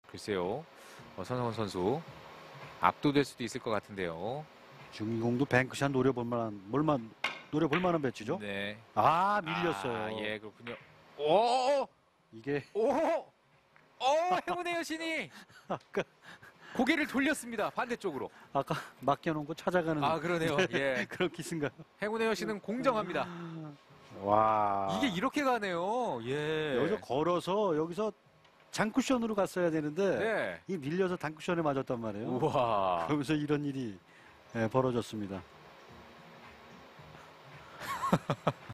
글쎄요. 선성원 선수 압도될 수도 있을 것 같은데요. 중공도 뱅크샷 노려볼 만한 배치죠? 네. 아, 밀렸어요. 아, 예, 그렇군요. 오! 이게 오! 행운의 여신이 아까 고개를 돌렸습니다. 반대쪽으로. 맡겨놓은 거 찾아가는 아, 그러네요. 예. 그런 기승가요? 행운의 여신은 공정합니다. 와, 이게 이렇게 가네요. 예. 여기서 걸어서 여기서 장쿠션으로 갔어야 되는데 네. 이 밀려서 단쿠션에 맞았단 말이에요. 우와. 그러면서 이런 일이 벌어졌습니다.